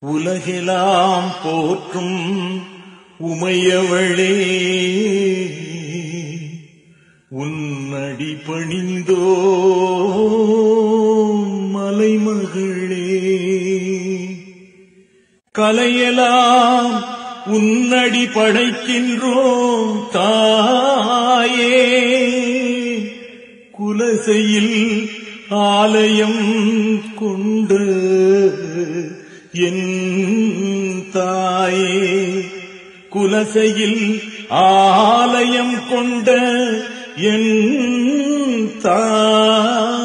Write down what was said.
உலகெல்லாம் போற்றும் உமையவளே, உன்னடி பணிந்தோ மலைமகளே, கலையெல்லாம் உன்னடி படைக்கின்றோம் தாயே, குலசையில் ஆலயம் கொண்ட என் தாயே, குலசையில் ஆலயம் கொண்ட என் தாயே.